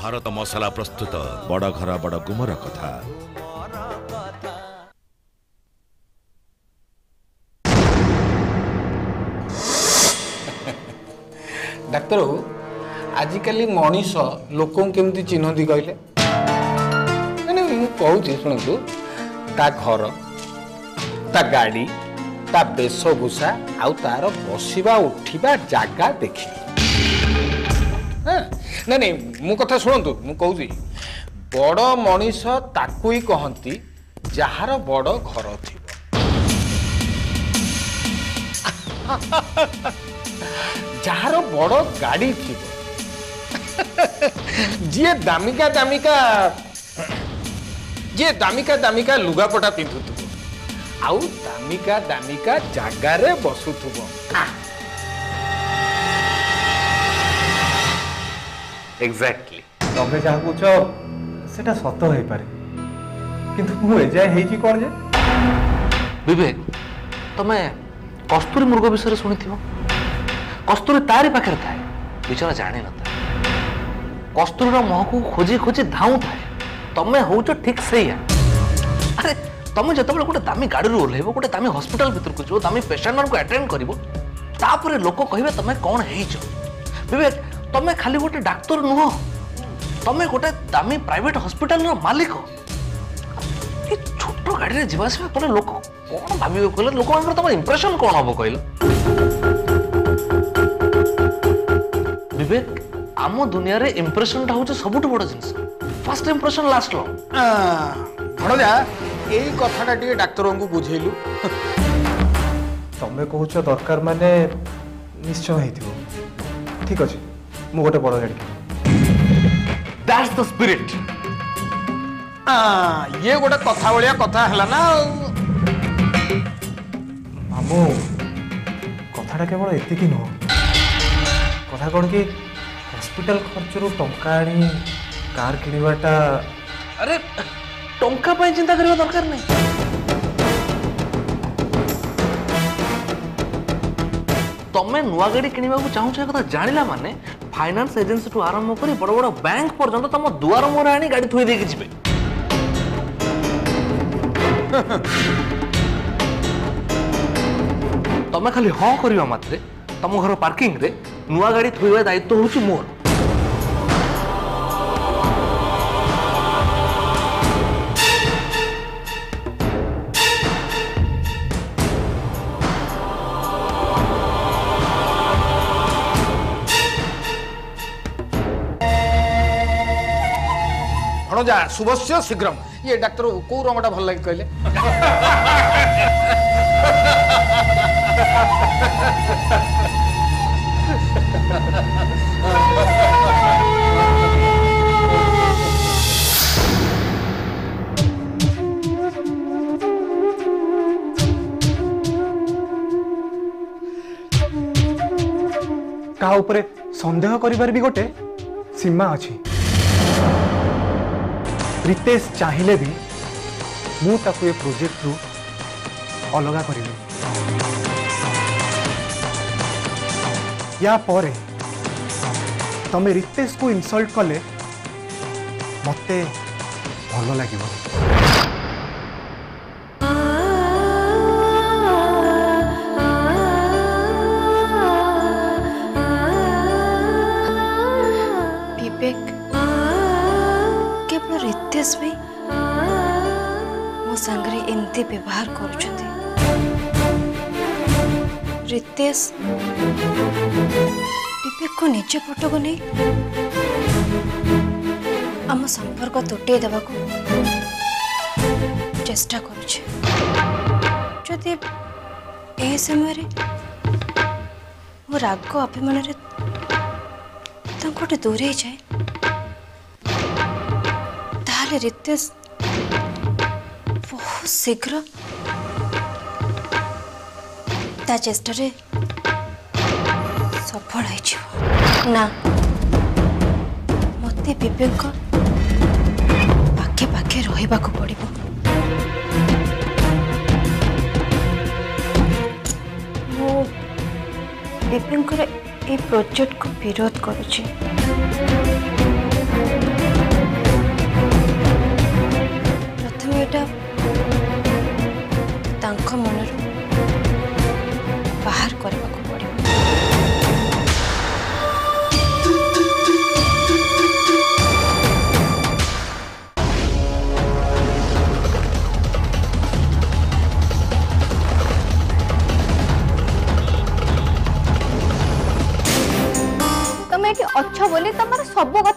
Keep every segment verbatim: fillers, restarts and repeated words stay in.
भारत मसला प्रस्तुत बड़ घर बड़ गुमर कथा। डाक्तर आजिकल मनीष लोक केमती चिन्हती कहले मुझे शुणु ता घर ता गाड़ी ता वेशभूषा आउ तार बसवा उठा जगह देखी ना नहीं मो कथा शुणु मु कहूँ बड़ मनीष ताकू ही कहती जार बड़ घर थी जार बड़ गाड़ी थी जी दामिका दामिका जी दामिका दामिका लुगापटा पिंधुथुब आउ दामिका दामिका जगार बसुथुब। एग्जैक्टली तमे जहाँ कौच सेटा सत हो पारे किंतु मु एजाय हेची कोन जे विवेक तमे कस्तूरी मृग विषय शुणी कस्तूरी तारी पाखे थाए बेचारा जानी न था कस्तूरी मुह को खोजी खोजी धाऊ थाए तमे हो ठीक से अरे तुम जो गोटे दामी गाड़ी ओह्ल गोटे दामी हॉस्पिटल भीतर को जो दामी पेशेंट मान को अटेंड कर लोक कहे तुम कौन हो विवेक तुम खाली गोटे डाक्तर नुह तुम गोटे दामी प्राइवेट हॉस्पिटल मालिक छोट गाड़ी में जावासवा कले लोक कौन भाव कहले लोक तुम इंप्रेशन कौन हम कहल विवेक आम दुनिया रे इंप्रेशन टा हूँ सबुठ बड़ जिनस फर्स्ट इंप्रेशन लास्ट लो भणजा यही कथाटा टे डाक्तर को बुझेलु तमे कहूच दरकार माने निश्चय हेतिबो ठीक अछि मु गोटे बड़ गाड़ी दैट्स द स्पिरिट आ ये गोटे कथा भलिया कथा हला ना मामू कथाटा केवल एतिकी न कथा कोन कि हॉस्पिटल खर्च रु टंका आनी कार किनिबाटा अरे टंका पाई चिंता करबा दरकार नहीं तमे नुआ गाड़ी किनिबा को चाहू छ कथा जानिला माने फाइनेंस एजेंसी टू आरंभ करी बड़ बड़ बैंक पर्यंत तम दुआर मोर आनी गाड़ी थोई देके जिबे तमे खाली हां करिवा मात्रे तम घर पार्किंग रे नुआ गाड़ी थोइबा दायित्व होची मोर जा शुभस्य शीघ्रम ये डाक्तर कौ रंगटा भल लगे कहले का ऊपर संदेह करिबार भी गोटे सीमा अछि रितेश चाहिए भी मु ताकू ये प्रोजेक्ट रु अलगा करिबे या परे तमे रितेश को इनसल्ट कले मते भल लागिबो विवेक रितेश भी मो सांगरे एमती व्यवहार करुछथि रितेश विवेक को निजे पटक नहीं आम संपर्क तुटे देवा चेष्टा करुछे जदि ए समय मो राग अभिमान गोटे दूरे जाए रितेश बहुत शीघ्र ता चेष्टा रे सफल ना मते विवेक पाखे पाखे रहिबा को पड़िबो मो विवेक ए प्रोजेक्ट को विरोध करुछि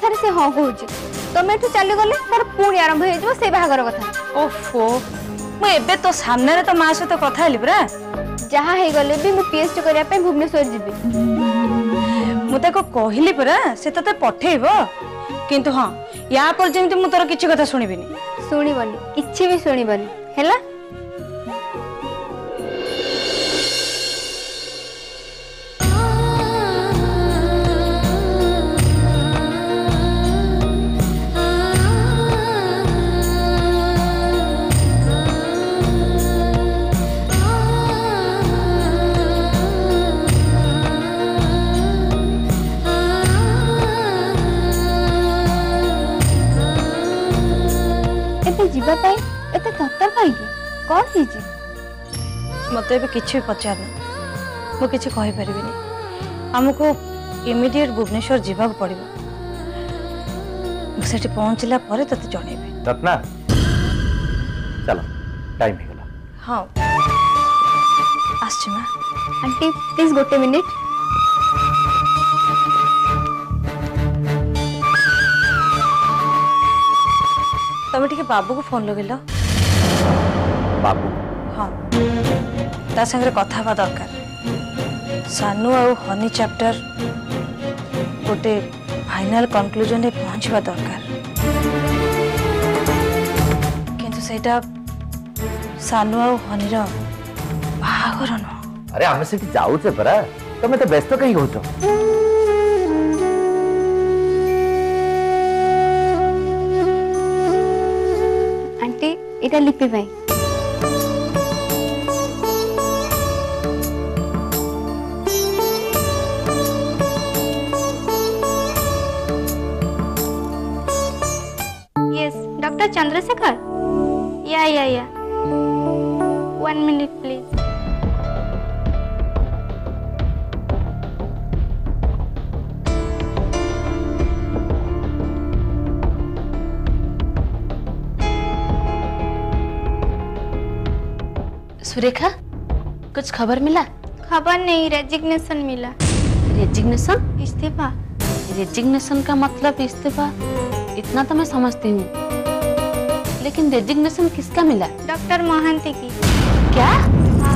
कथा से हाँ कहूँ तुम एठू चली गले तार पुणी आरंभ हो से बाहागर कथा। ओफो मुझे तो सामने तो माँ सहित कथा हेली परा जहाँ हो गले भी मु पीएचडी करिया पे भुवनेश्वर जीवी मुझे कहली परा से तते पठेइब किंतु हाँ या पर जेमति मु तोर किछि कथा सुनिबिनी शुणबनी किछि भी शुणबनी हैला। जीवा पाई एते तत्तर पाई कौन ही जी मते भी किछि पचारना मु किछि कहि परिबिनी हमको इमीडिएट भुवनेश्वर जीवाक पड़िबो सेठी पहुंचला परे तते जणेबे रत्ना चलो टाइम हे गेला। हां आछि मा आंटी प्लीज गोटे मिनिट तमे ठीक बाबू को फोन लगेलो बाबू हाँ ता संगे कथा बा दरकार सानू आ हनी चैप्टर गोटे फाइनल कंक्लूजन रे पहुंचबा दरकार किंतु सेटा सानू आ हनी रो बाहागर न। अरे आमे सेठी जाउचे परा तमे तो व्यस्त कहीं होचो। इटा लिपि भाई यस डॉक्टर चंद्रशेखर या या या वन मिनट प्लीज। सुरेखा कुछ खबर मिला? खबर नहीं रेजिग्नेशन मिला। रेजिग्नेशन? इस्तीफा। रेजिग्नेशन का मतलब इस्तीफा इतना तो मैं समझती हूँ लेकिन रेजिग्नेशन किसका मिला? डॉक्टर मोहंती की। क्या? हाँ।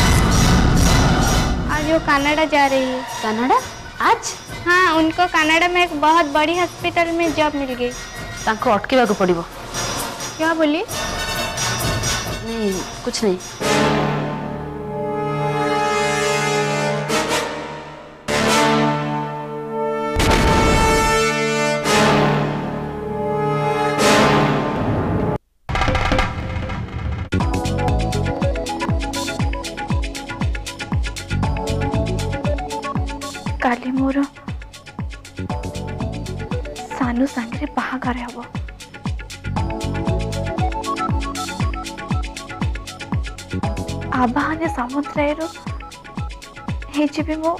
आज वो कनाडा जा रही है। कनाडा? आज? हाँ उनको कनाडा में एक बहुत बड़ी हॉस्पिटल में जॉब मिल गई। तांको अटकेवा को पड़िबो। क्या बोली? नहीं कुछ नहीं। काली मोर सानू सांगे बाहागर हब आबाहने समुद्र हेजिबे मो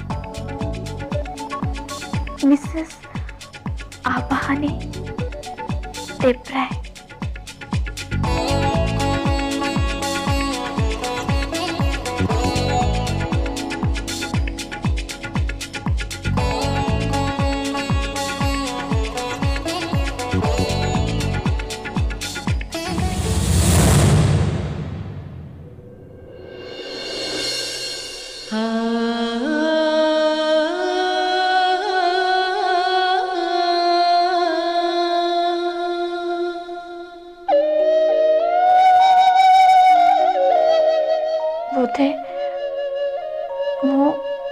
मिसेस आबाहने देवराय। बोधे मो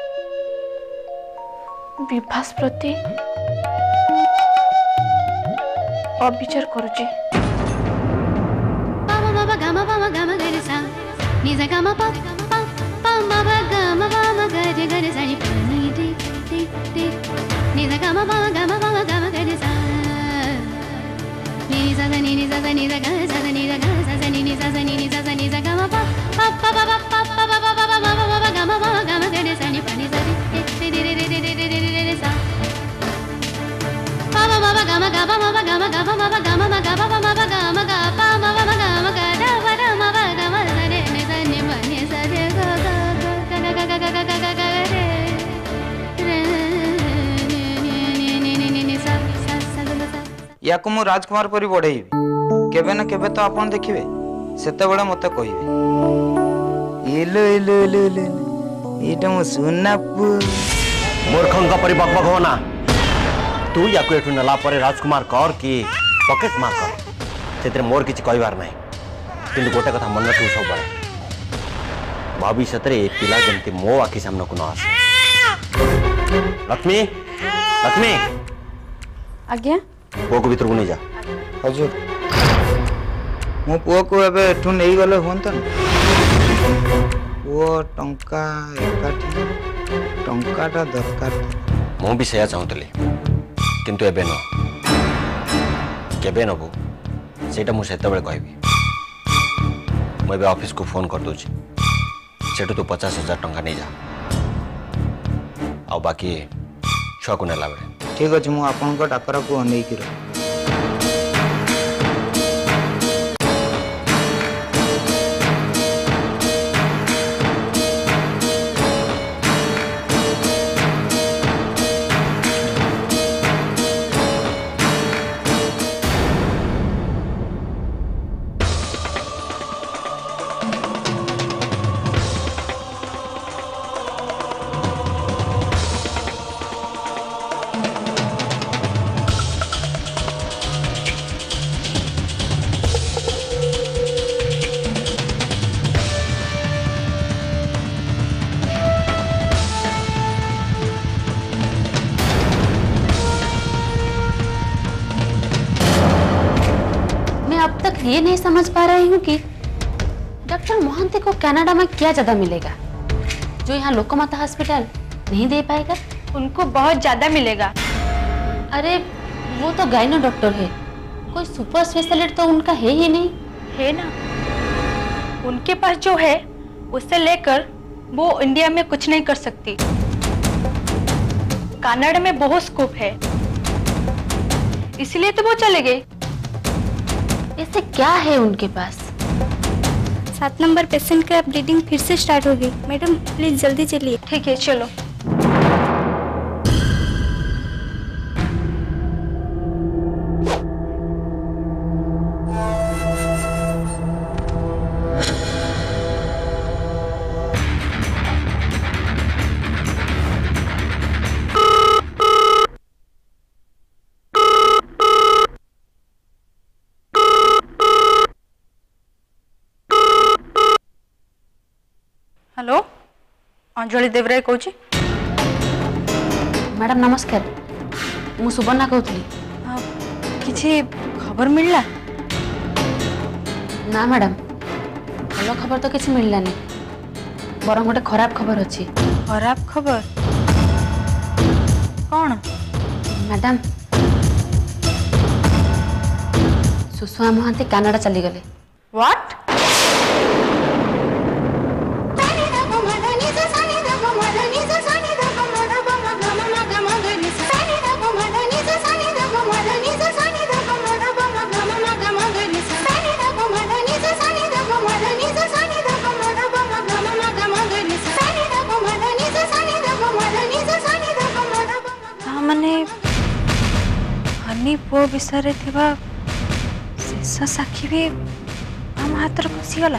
विभास प्रति अविचार करुचे। या को मु राजकुमार परी बढ़ेबी केबे ना केबे तो आपण देखिबे सेते बेले मते कहिबे इलो इलो इलो इलो एटा मो सुना पु मूर्खंक परी बकबक हो ना तू या को एठु नला परे राजकुमार कर कि पॉकेट मार कर सेते मोर किछि कहबार नाही किंतु गोटे कथा मन रखू सब बड़े भविष्य रे पिला जंती मो आखि सामने को न आसे लक्ष्मी लक्ष्मी आज्ञा पुओ को भीतर को नहीं जा हजुर मो पुओ को एबे एठु नै गले होंतन पुओ टंका एकाठी टंकाटा दरकार मु भी सेया चाहतली किंतु एबे न केबे नबो सेटा मु सेते बेले कहबी मु एबे ऑफिस को फोन कर दोची सेटू तू पचास हजार टंका नहीं जा आ बाकी छुआ को नेला बेले ठीक अछि मु आपन को डाकरा को अनै की रह ये नहीं समझ पा रही हूँ कि डॉक्टर मोहंती को कनाडा में क्या ज्यादा मिलेगा जो यहाँ लोकमाता हॉस्पिटल नहीं दे पाएगा। उनको बहुत ज्यादा मिलेगा। अरे वो तो गाइनो डॉक्टर है, कोई सुपर स्पेशलिस्ट तो उनका है ही नहीं। है ना, उनके पास जो है उससे लेकर वो इंडिया में कुछ नहीं कर सकती। कनाडा में बहुत स्कोप है, इसलिए तो वो चले गए। ऐसे क्या है उनके पास? सात नंबर पेशेंट का ब्लीडिंग फिर से स्टार्ट हो गई। मैडम प्लीज जल्दी चलिए। ठीक है चलो। हेलो, अंजलि देवराय कहूँ। मैडम नमस्कार, मु सुवर्णा कहूली। किसी खबर मिलला? ना मैडम, भल खबर तो किसी मिललानी, बरं गोटे खराब खबर अच्छी। खराब खबर कौन? मैडम सुषमा महांती कनाडा चली गले। व्हाट? हनी पुओ विषय शेष साक्षी भी आम हाथ खसीगला।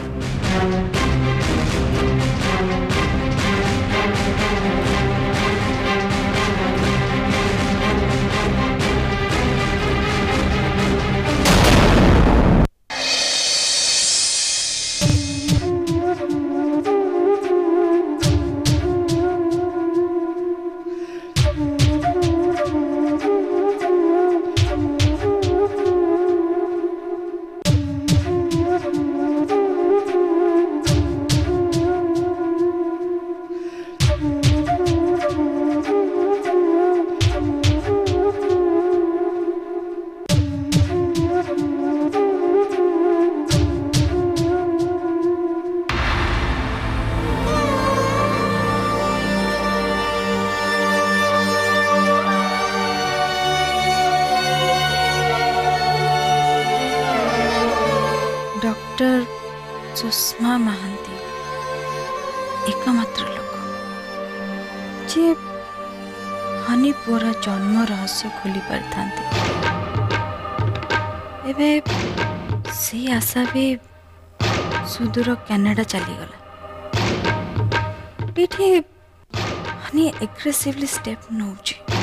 डॉक्टर सुषमा महांती एकमात्र लोक जे हनी पुअर जन्म रहस्य खोली पारि थांते। तेबे से आशा भी सुदूर कनाडा चलीगला ये हनी एग्रेसिवली स्टेप नौ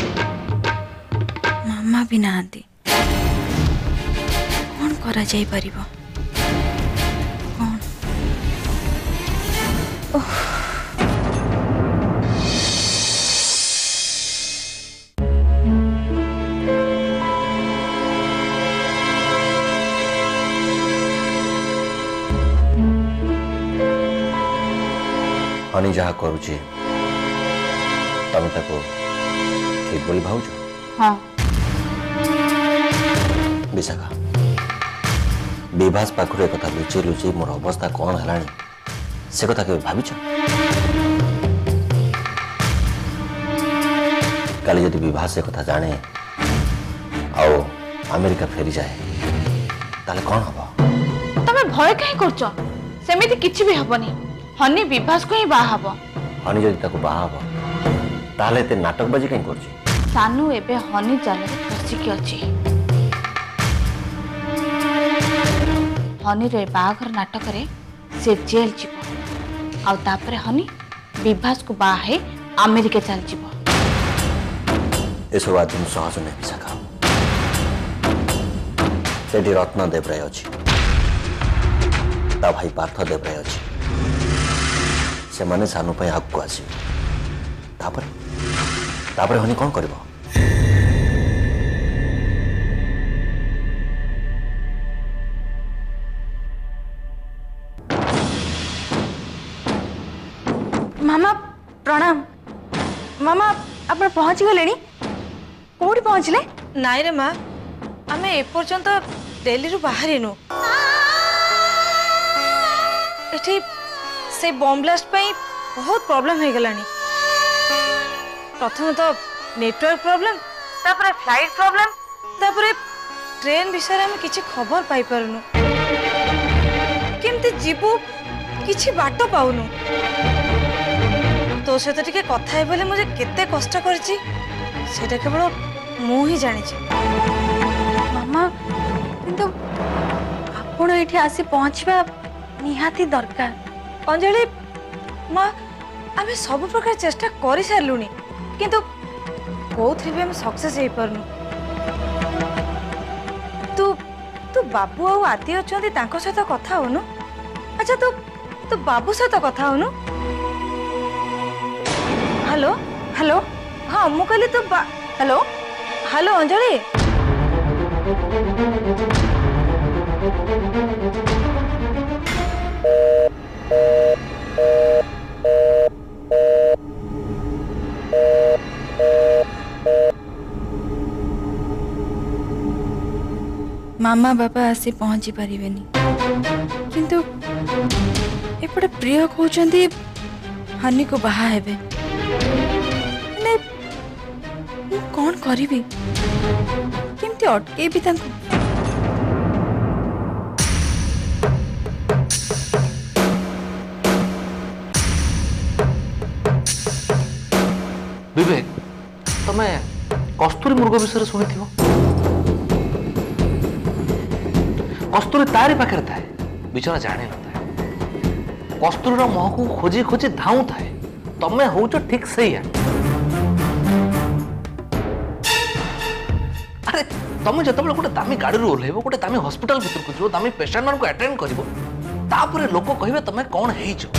मामा भी नहांती कौन करा जाई परिबो कौन ओह हनी जहाँ करुची तमें ताको ठीक बोली भावुच हाँ विशाखा विभास पाखर एक लुचि लुचि मोर अवस्था कौन है से कथा के भाविच काली यदि विभास से कथा जाने आओ अमेरिका फेरी जाए ताले कौन हम तमे भय कहीं करछ सेमिति किछि भी हबनी हनी विभास को ही बाहा हबो हनी जदि ताको बाहा हबो ताले ते नाटकबाजी कहीं करछि सानू एबे हनी जाले फसी के अछि हनी रे बाघर नाटक रे से जेल जीव आ तापरे हनी विभास को बाहा है अमेरिका चल जीव एसो आदमी सहज नहीं विशाखा सेठी रत्न देवराय अछि ता भाई पार्थ देवराय अछि से माने सानू पे आग को आसी तापर तापर हनी कौन करिवो मामा प्रणाम मामा आप पहुंची गले कौटी पहुंचले नाई रे माँ आमे एपर्यंत दिल्ली बाहर नु एठी से बम ब्लास्ट पाई बहुत प्रॉब्लम हो गलानी प्रथम तो नेटवर्क प्रॉब्लम तापरे फ्लाइट प्रॉब्लम तापरे ट्रेन विषय में किसी खबर पाई परनु केमती जीवु किसी बाट पाउनु तो सहित टिके कथा है बोले मुझे केते कष्ट करछि सेटा केवल मु ही जानि छी मामा किंतु आपण एठी आसी पहुंचबा निहाती दरकार अंजलि माँ आमे सब प्रकार चेष्टा करि सारलुनी किंतु कोथि भी हम सक्सेस हे परनु तू तू बाबू आ आदि अछंती तांको सहित कथा होनु अच्छा तू तू बाबू सहित कथा होनु हेलो हेलो हाँ मु कहली तू हेलो हेलो अंजलि मामा बाबा आसी पहुंची पारिबेनी किंतु एपटे प्रिय कहउचंदी हनी को बाहा हेबे ने मु कौन करिबी केमती अटके भी तांको विवेक तमे कस्तूरी मृग विषय शुणी कस्तूरी तारी पाखे थाए बिचरा जाने न थाए कस्तूरी मुह को खोजी खोजी धाऊ थाए तमे हो ठीक से अरे तमे जत गोटे दामी गाड़ी ओह्लैब गोटे दामी हॉस्पिटल भीतर को जो दामी पेशेंट मान को अटेंड करिवो तापरे लोक कहिबे तमे कौन हेइचो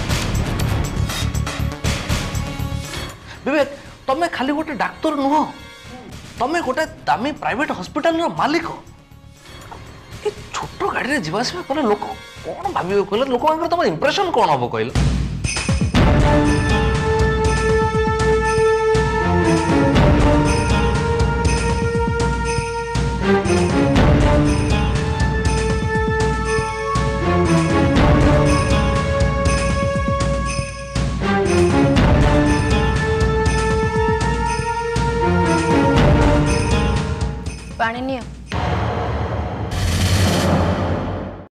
विवेक तमे खाली गोटे डाक्तर नुह तमे गोटे दामी प्राइवेट हॉस्पिटल रो मालिक ए छोट गाड़ी रे जीवास में कले लोक कौन भाबियो कहले लोक अंकर तम इंप्रेशन कौन हबो कहले पानी नियो